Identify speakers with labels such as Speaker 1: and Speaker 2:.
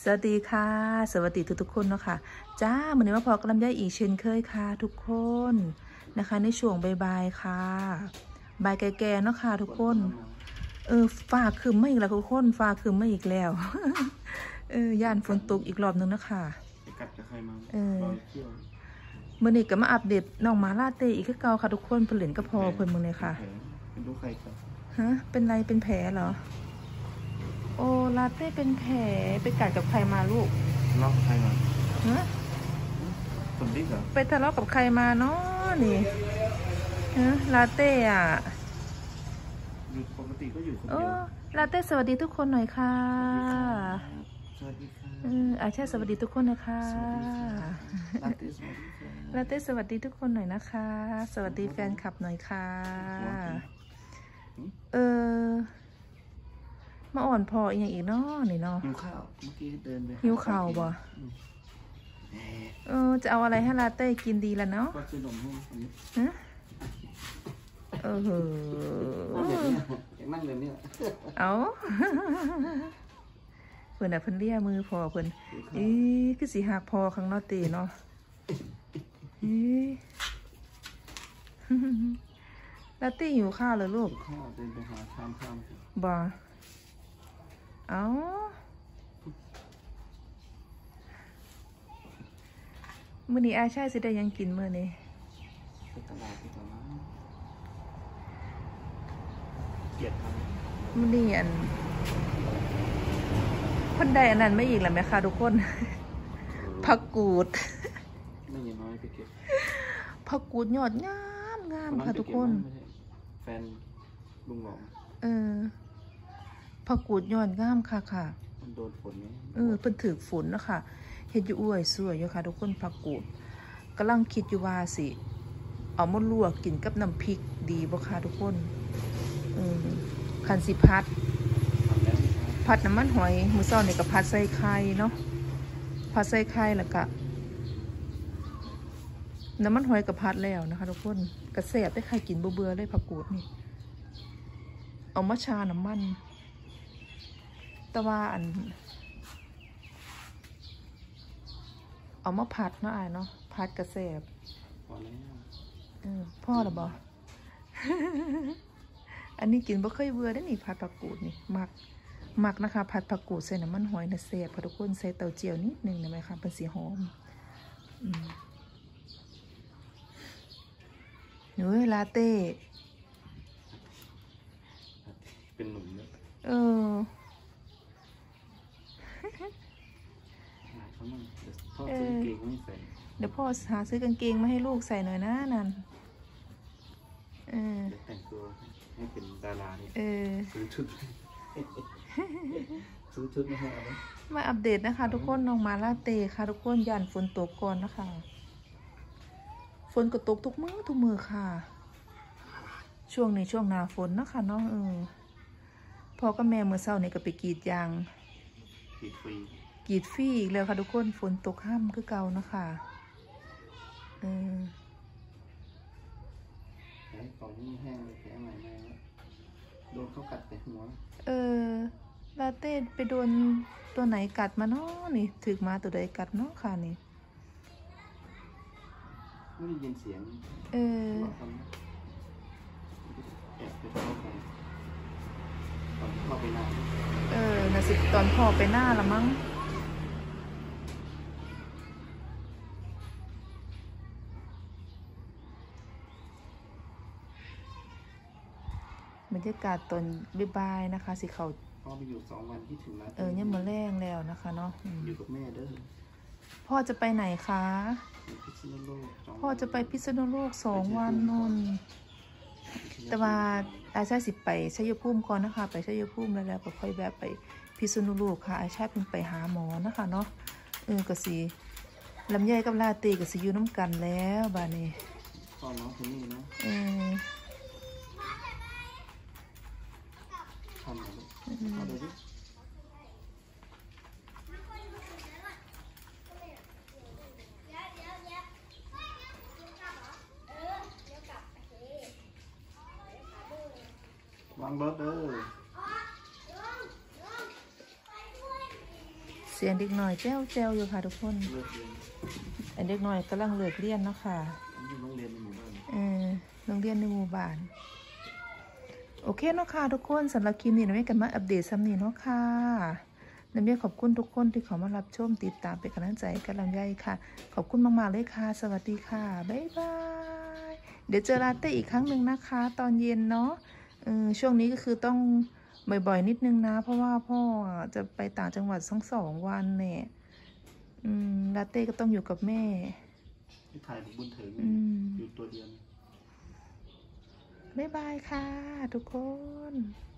Speaker 1: สวัสดีค่ะสวัสดีทุกคนเนาะค่ะจ้าวันนี้มาพอกับลำไยอีกเช่นเคยค่ะทุกคนนะคะในช่วงบ่ายๆค่ะบ่ายแก่ๆเนาะค่ะทุกคนฟ้าคืมไม่อีกแล้วทุกคนฟ้าคืมไม่อีกแล้วย่านฝนตกอีกรอบนึงนะคะเมื่อนี้ก็มาอัปเดตน้องมาลาเต้อีกคือเก่าค่ะทุกคนผลิตก็พอเพิ่นมึงเลยค่ะ
Speaker 2: เป็นลูกใครครับ
Speaker 1: ฮะเป็นไรเป็นแผลเหรอโอ้ลาเต้เป็นแผลไปกัดกับใครมาลูก
Speaker 2: ทะเลาะกับใครมา
Speaker 1: ฮะ
Speaker 2: คนดิ้งเหรอ
Speaker 1: ไปทะเลาะกับใครมาเนาะนี่ฮะลาเต้อะ
Speaker 2: อยู่ปกติก็อยู่คนเดียว
Speaker 1: ลาเต้สวัสดีทุกคนหน่อยค่ะ
Speaker 2: สวัสดีค่ะ
Speaker 1: ใช่สวัสดีทุกคนนะคะ
Speaker 2: ลาเต้สวัสดีค่ะ
Speaker 1: ลาเต้สวัสดีทุกคนหน่อยนะคะสวัสดีแฟนคลับหน่อยค่ะมาอ่อนพออีกอย่างอีกเนาะนี่เนาะ
Speaker 2: หิวข้าวเมื่อกี้เดินไป
Speaker 1: หิวข้าวบ่จะเอาอะไรให้ลาเต้กินดีล่ะเนาะ
Speaker 2: ก็ซื้อนมให้
Speaker 1: ฮะ
Speaker 2: นั่งเดี๋ยวนี้
Speaker 1: เอาเพิ่นเพิ่นเลี้ยมือพอเพิ่นคือสีหักพอข้างนอกตีเนาะลาเต้หิวข้าวเลยลูก
Speaker 2: ข้าวเดินไปหาทานข้าว
Speaker 1: บ่เอามื้อนี้อาใช่สิได้ยังกินมื้อนี้
Speaker 2: ไปตลาดไปก่อนนะเกลียดทำ
Speaker 1: มื้อนี้คนใดอันนั้นไม่อีกแล้วไหมคะทุกคนผักกูด
Speaker 2: ไม่ยังน้อยไปเก็บ
Speaker 1: ผักกูดยอดงามค่ะทุกคน
Speaker 2: แฟนลุงหลง
Speaker 1: ผักกูดยอดงามค่ะ
Speaker 2: มันโดนฝนไหม
Speaker 1: เพิ่นถือฝนนะคะเฮ็ดอยู่อ้วยสวยอยู่ค่ะทุกคนผักกูดกำลังคิดอยู่ว่าสิเอามาลวกกินกับน้ำพริกดีบ่คะทุกคนคันสิพัดน้ำมันหอยมื้อเช้านี่ก็พัดใส่ไข่เนาะพัดใส่ไข่แล้วก็น้ำมันหอยกับพัดแล้วนะคะทุกคนกระแสบได้ใครกินเบื่อเลยผักกูดนี่เอามาชาน้ำมันแต่ว่าเอามาผัดเนาะเนาะผัดกระแสบพ่อหรอบอ อันนี้กินบ่เคยเบื่อได้นี่ผัดผักกูดนี่มักนะคะผัดผักกูดใส่น้ำมันหอยนะแสบค่ะทุกคนใส่เต้าเจี้ยวนิดนึงได้ไหมคะเป็นสีหอมลาเต้
Speaker 2: เป็นหนุ่มเนี่ย
Speaker 1: เดี๋ยวพ่อหาซื้อกางเกงมาให้ลูกใส่หน่อยนะนั่น
Speaker 2: แต่งตัวให้เป็นดาราเนี่ยซื้อชุดไม่ให้เอา
Speaker 1: มาอัปเดตนะคะทุกคนน้องมาลาเต้ค่ะทุกคนย่านฝนตกก่อนนะคะฝนก็ตกทุกมือค่ะช่วงนี้ช่วงหน้าฝนนะคะน้องพ่อกับแม่เมื่อเช้านี่ก็ไปกรีดยาง
Speaker 2: กรีดฟรี
Speaker 1: อีกแล้วค่ะทุกคนฝนตกห้ามคือเก่านะคะ
Speaker 2: ของนี่แห้งเลยแผลใหม่แม่โดนเขากัดแต่หัว
Speaker 1: ลาเต้ไปโดนตัวไหนกัดมาเนาะนี่ถึกมาตัวใดกัดเนาะค่ะนี่
Speaker 2: ไม่ได้ยินเสียงแอบไปเข้าไปตอนพ่อไปหน้า
Speaker 1: น่ะสิตอนพ่อไปหน้าละมั้งบรรยากาศตอนบ่ายๆนะคะสิเขา
Speaker 2: พ่อไปอยู่2 วันที่ถึงแล้ว
Speaker 1: เนี่ยมาแรงแล้วนะคะเนาะ
Speaker 2: อยู่กับแม่เด้อ
Speaker 1: พ่อจะไปไหนคะพ่อจะไปพิษณุโลก2 วันนนแต่ว่าอาชาสิไปชัยภูมิก่อนนะคะไปชัยภูมิแล้วก็ค่อยแบบไปพิษณุโลกค่ะอาชาเพิ่งไปหาหมอนะคะเนาะก็สิลำไยกับลาเต้ก็สิอยู่น้ำกันแล้วบ้านนี้
Speaker 2: พ่อน้องคนนี้นะทำอะไรเอาไปดิวางเบิร์ด
Speaker 1: สียงเด็กหน่อยแจ้วแจ้วอยู่ค่ะทุกคน
Speaker 2: เลิกเรียน
Speaker 1: อันเด็กหน่อยกำลังเลิกเรียนเนาะค่ะ
Speaker 2: อันนี้โรงเรียนในหมู่บ้าน
Speaker 1: โรงเรียนในหมู่บ้านโอเคเนาะค่ะทุกคนสำหรับคลิปนี้น้องเมย์กันมาอัปเดตซ้ำนี้เนาะค่ะน้องเมย์ขอบคุณทุกคนที่เขามารับชมติดตามเป็นกำลังใจกันลำไยค่ะขอบคุณมากๆเลยค่ะสวัสดีค่ะบ๊ายบายเดี๋ยวเจอลาเต้อีกครั้งหนึ่งนะคะ ตอนเย็นเนาะช่วงนี้ก็คือต้องบ่อยๆนิดนึงนะเพราะว่าพ่อจะไปต่างจังหวัด2 วันเนี่ยลาเต้ก็ต้องอยู่กับแม่
Speaker 2: ที่ถ่ายของบุญถึงอยู่ตัวเดียว
Speaker 1: บ๊ายบายค่ะทุกคน